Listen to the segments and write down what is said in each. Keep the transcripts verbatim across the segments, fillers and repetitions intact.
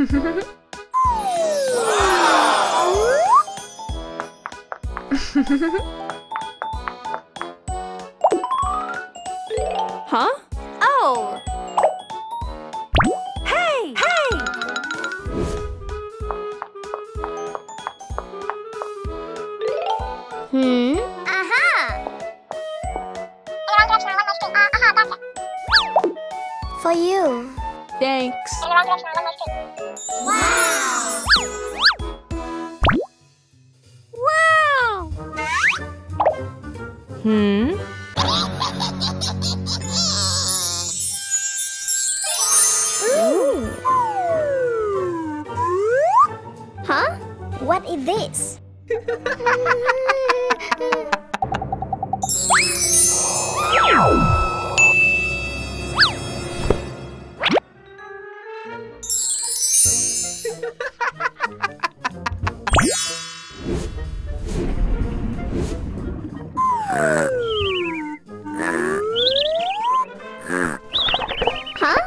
Huh? Oh! Hey! Hey! Hmm? Aha! For you. Thanks. Wow! Wow! Hmm? Ooh. Huh? What is this? Huh?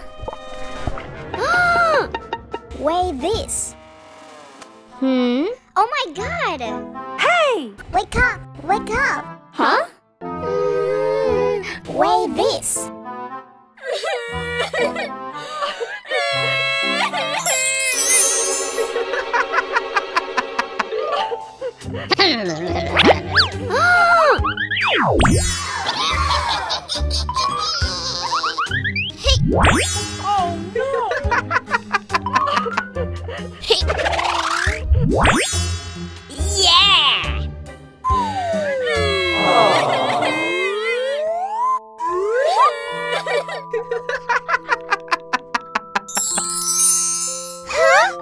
Wait, this. Hmm? Oh my God! Hey! Wake up! Wake up! Huh? Mm, wait, this. Oh no! Yeah! Huh?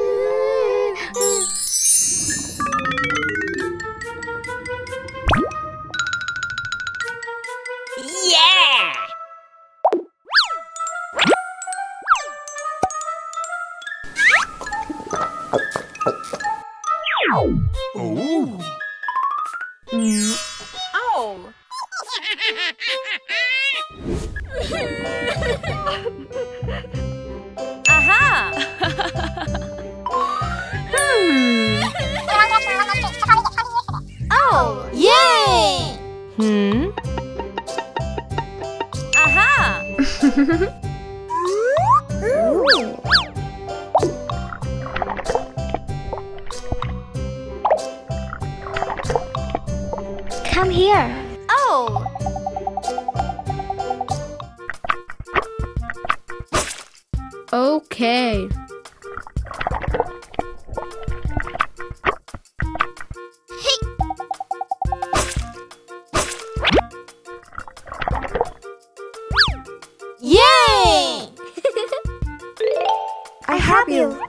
Yeah! Oh! Mm. Oh! Aha! Hmm. Oh! Yay! Hmm? Aha! Ooh. Come here. Oh! Okay. Yay! I help you.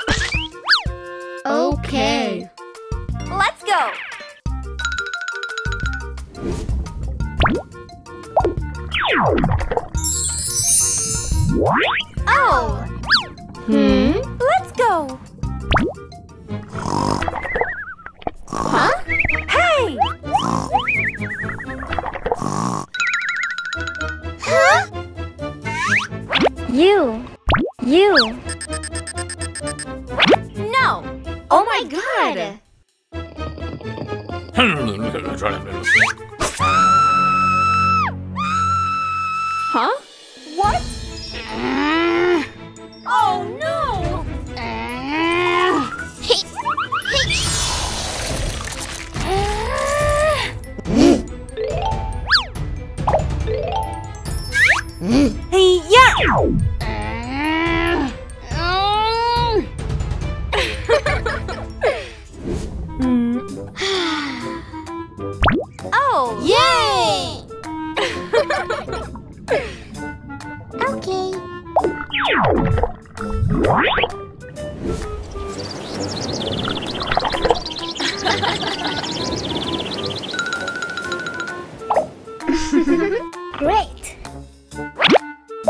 Okay. Let's go. Oh! Hmm? Let's go. Huh? Hey! Huh? You. You. No. Oh my God! Huh? What? Oh no! Hey, yeah! Hmm. Oh! Yay! Okay. Great.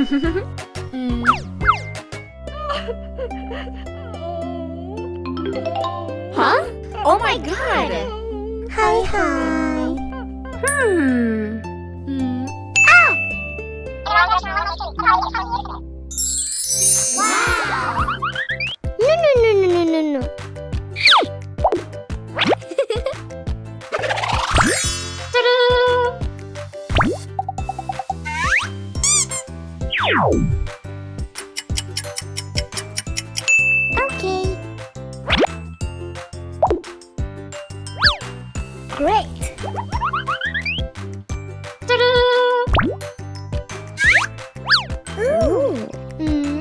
Mm. Huh? Oh my god! Hi, hi. Hmm. Mm. Wow. No, no, no, no, no, no, no. Okay. Great. Ooh. Mm.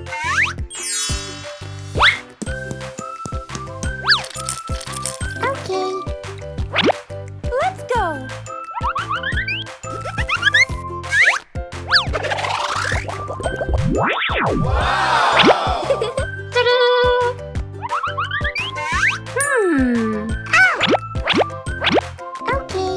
Okay. Let's go. Hmm. Okay.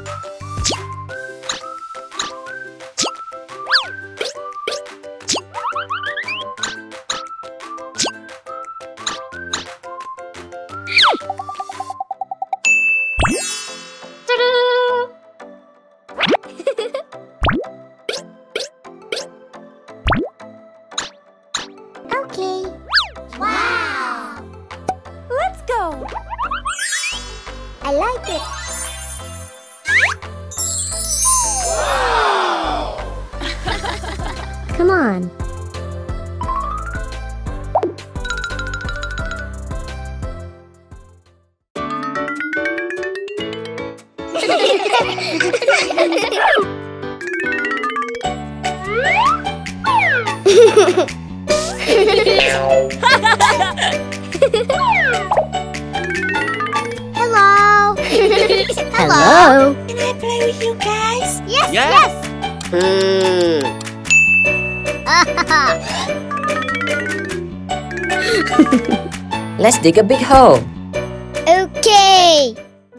Okay. Wow. Let's go. I like it. Come on. Hello. Hello. Can I play with you guys? Yes, yes. Let's dig a big hole. Okay.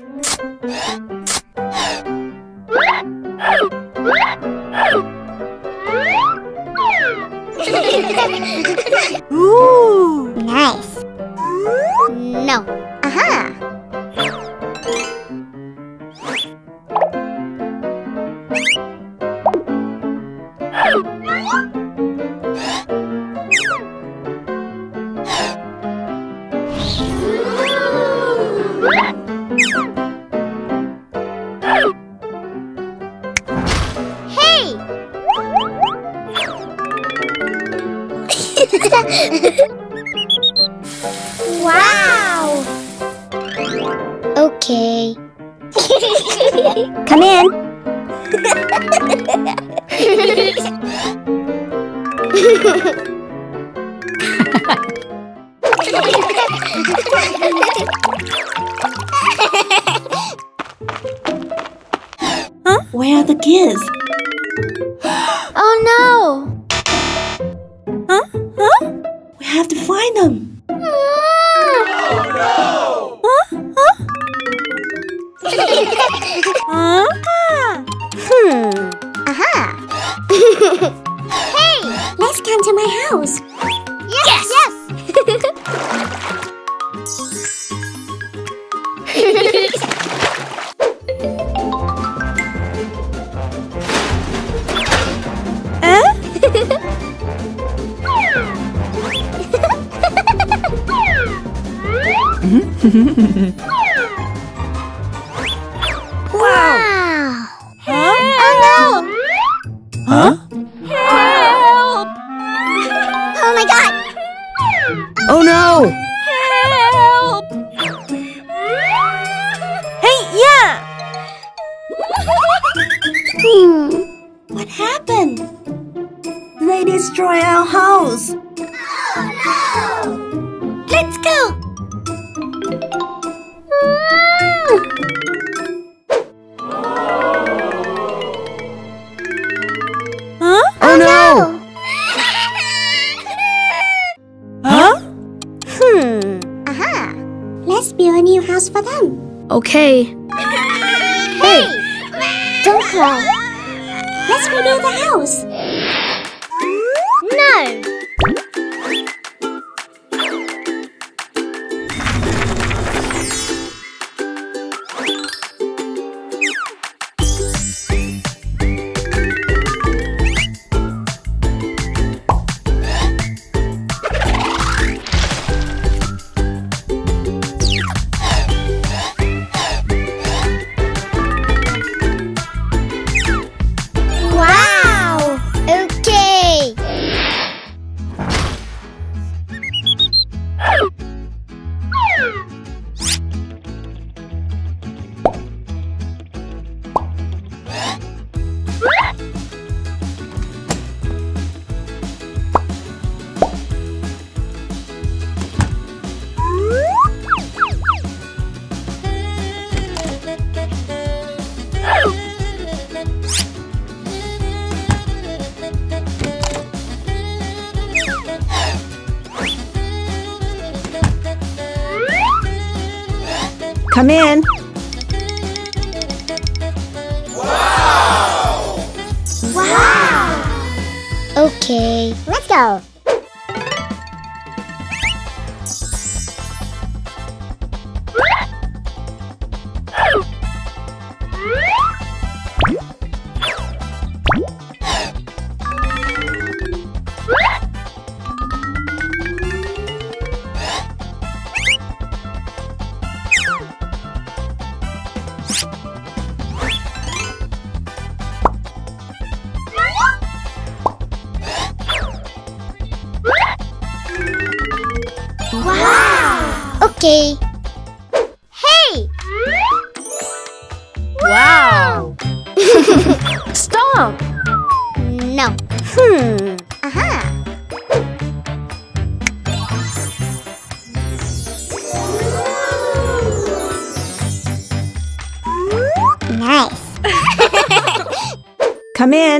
Ooh. Nice. No. Aha. Hey! Wow! Okay. Come in. Huh? Where are the kids? Oh no! Huh? Huh? We have to find them. Huh? Huh? Huh? Hmm. Aha! Hey! Let's come to my house. Yes! Yes! Wow! Huh? Oh no! Huh? Help! Oh my god! Oh no! Help! Hey, yeah! Hmm. What happened? They destroy our house. Let's go! Huh? Oh no! Huh? Hmm. Aha! Let's build a new house for them. Okay. Hey! Don't cry. Let's rebuild the house. no! Wow! Okay! Come in. Wow! Okay, let's go. Wow! Okay. Hey! Wow! Stop! No. Hmm. Aha! Nice. Come in.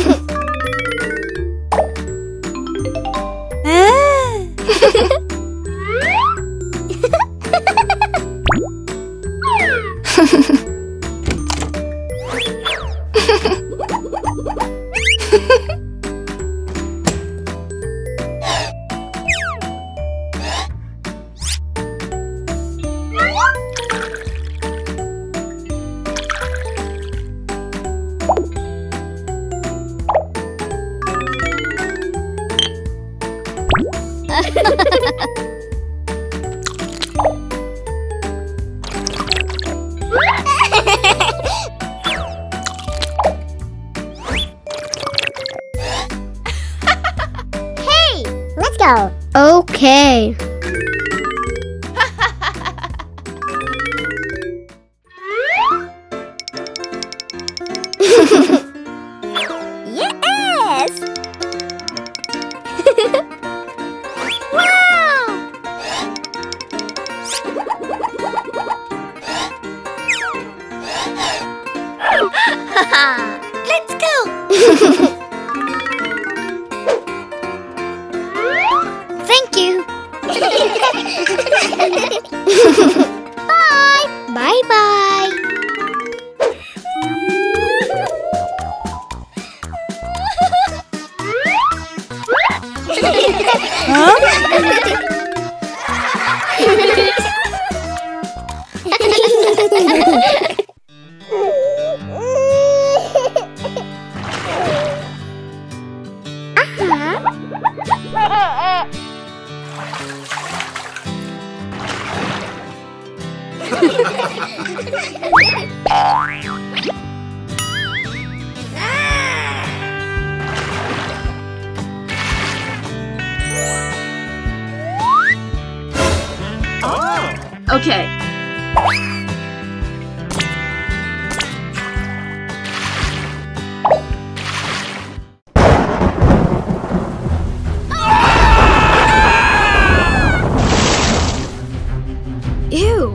Hey! Let's go. Okay. Yes! Wow! Let's go! Thank you. Bye. Bye bye. Okay. Ew.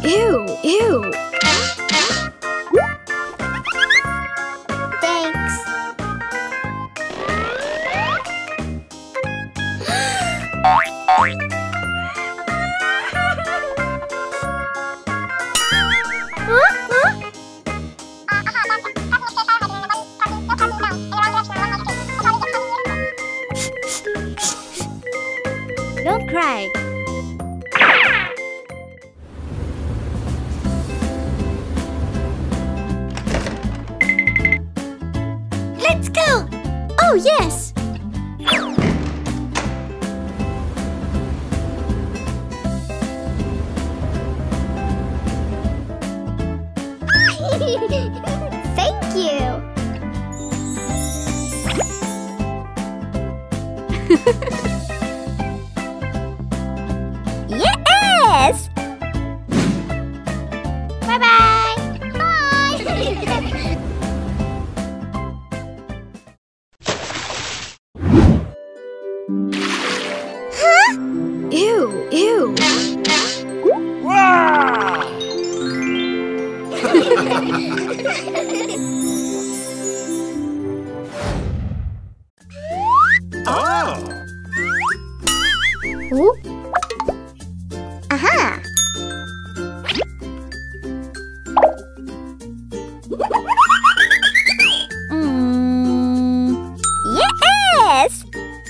Ew, ew. Thanks. Don't cry. Let's go! Oh, yes! Thank you! Yes! Bye-bye! Bye! Ew, ew. Wow! Oh! Ooh. Aha! Mm. Yes!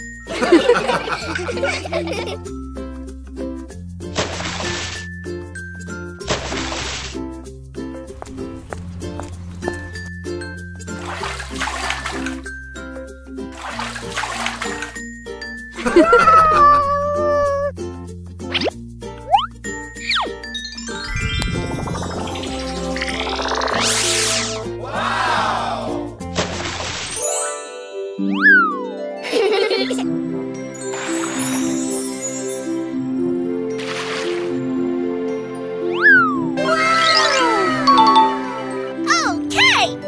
Okay!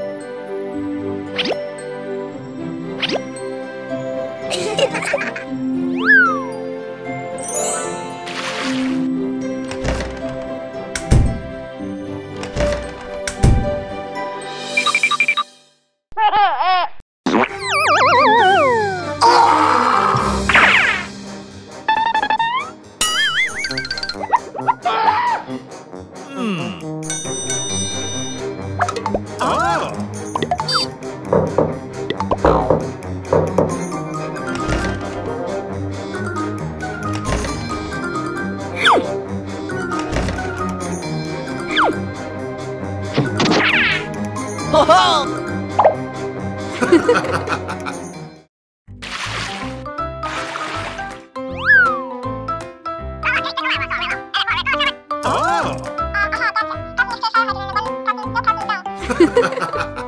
Oh!